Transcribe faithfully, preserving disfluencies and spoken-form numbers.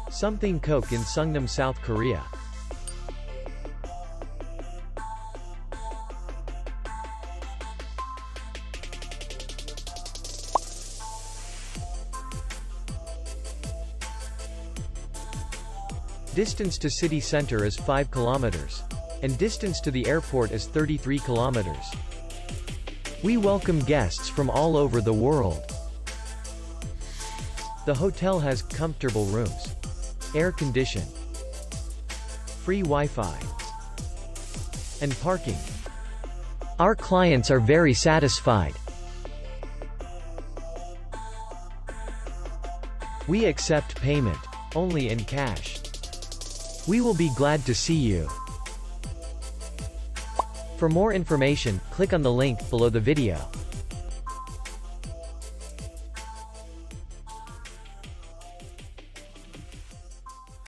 Something Coke in Seongnam, South Korea. Distance to city center is five kilometers. And distance to the airport is thirty-three kilometers. We welcome guests from all over the world. The hotel has comfortable rooms, air condition, free Wi-Fi, and parking. Our clients are very satisfied. We accept payment only in cash. We will be glad to see you. For more information, click on the link below the video.